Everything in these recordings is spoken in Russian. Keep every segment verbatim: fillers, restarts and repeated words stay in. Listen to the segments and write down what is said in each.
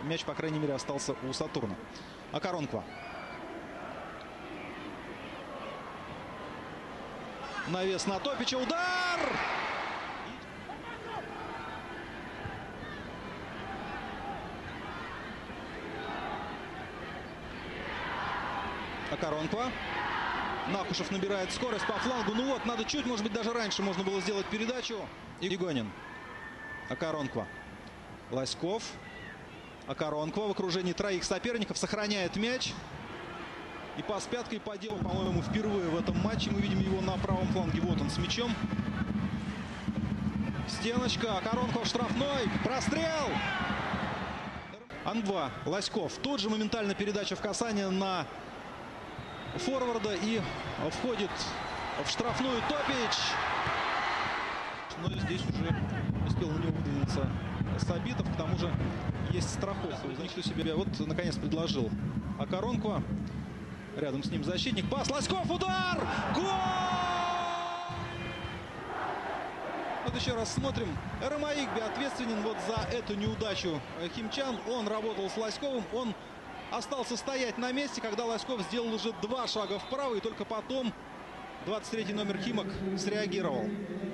мяч, по крайней мере, остался у Сатурна. Окоронква. Навес на Топича. Удар! Окоронква. Нахушев набирает скорость по флангу. Ну вот, надо чуть, может быть, даже раньше можно было сделать передачу. Игонин. Окоронква. Лоськов. Окоронква в окружении троих соперников сохраняет мяч. И пас пяткой по делу, по-моему, впервые в этом матче. Мы видим его на правом фланге. Вот он с мячом. Стеночка. Окоронква в штрафной. Прострел. Ан-два. Лоськов. Тут же моментально передача в касание на форварда. И входит в штрафную Топич. Но здесь уже успел на него выдвинуться Сабитов. К тому же есть страховка. Никто себе вот наконец предложил Окоронква. Рядом с ним защитник. Пас. Лоськов. Удар! Гол! Вот еще раз смотрим. Ромаигби ответственен вот за эту неудачу химчан. Он работал с Лоськовым. Он остался стоять на месте, когда Лоськов сделал уже два шага вправо. И только потом двадцать третий номер Химок среагировал.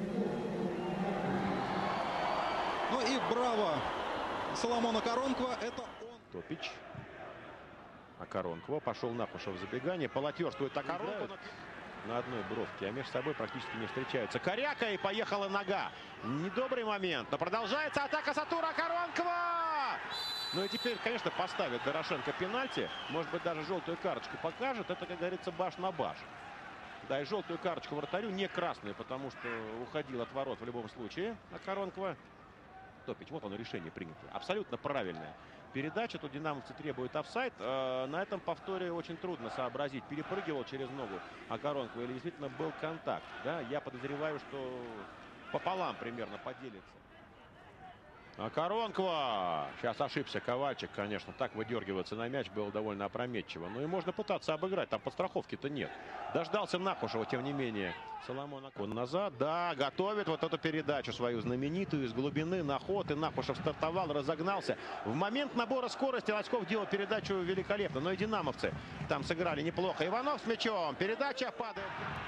Ну и браво Соломон Окоронква. Это он. Топич. Окоронква. Пошел Нахушев в забегание. Полотерствует Окоронква на одной бровке, а между собой практически не встречаются. Коряка, и поехала нога. Недобрый момент, но продолжается атака Сатура. Окоронква! Ну и теперь, конечно, поставит Дорошенко пенальти. Может быть, даже желтую карточку покажет. Это, как говорится, баш на баш. Да, и желтую карточку вратарю, не красную, потому что уходил от ворот в любом случае Окоронква. Топич, вот оно решение принято. Абсолютно правильное. Передача, тут динамовцы требуют офсайд. Э, на этом повторе очень трудно сообразить, перепрыгивал через ногу Окоронква или действительно был контакт. Да? Я подозреваю, что пополам примерно поделится. Окоронква! Сейчас ошибся Ковальчик, конечно. Так выдергиваться на мяч было довольно опрометчиво. Ну и можно пытаться обыграть. Там подстраховки-то нет. Дождался Нахушева, тем не менее. Соломон он назад. Да, готовит вот эту передачу свою знаменитую из глубины на ход. И Нахушев стартовал, разогнался. В момент набора скорости Лоськов делал передачу великолепно. Но и динамовцы там сыграли неплохо. Иванов с мячом. Передача падает.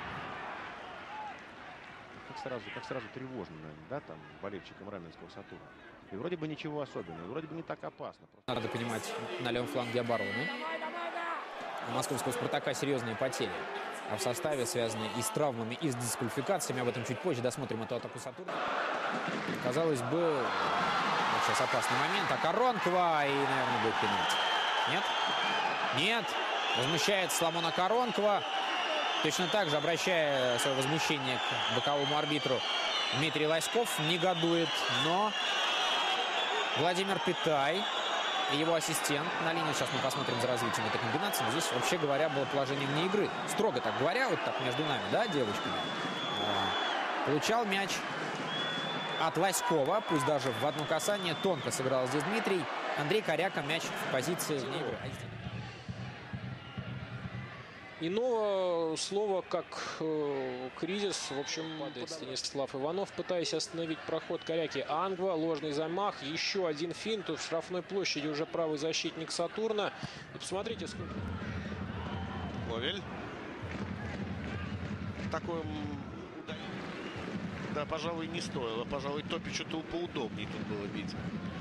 Как сразу, как сразу тревожно, наверное, да, там, болельщикам Раменского Сатурна. И вроде бы ничего особенного, вроде бы не так опасно. Просто... Надо понимать, на левом фланге обороны у московского «Спартака» серьезные потери. А в составе связаны и с травмами, и с дисквалификациями. Об этом чуть позже. Досмотрим эту атаку Сатурна. Казалось бы, вот сейчас опасный момент. Окоронква, и, наверное, будет пенальти. Нет? Нет. Возмущается Соломон Окоронква. Точно так же, обращая свое возмущение к боковому арбитру, Дмитрий Лоськов негодует. Но Владимир Питай и его ассистент на линии. Сейчас мы посмотрим за развитием этой комбинации. Здесь, вообще говоря, было положение вне игры. Строго так говоря, вот так между нами, да, девочками. Получал мяч от Лоськова. Пусть даже в одно касание. Тонко сыграл здесь Дмитрий. Андрей Коряка мяч в позиции вне игры. Иного слова, как э, кризис, в общем, падает Станислав Иванов, пытаясь остановить проход Коряки. Ангва, ложный замах, еще один финт. Тут в штрафной площади уже правый защитник Сатурна. И посмотрите, сколько... Ловель. Такой... Да, пожалуй, не стоило. Пожалуй, Топичу-то поудобнее тут было бить.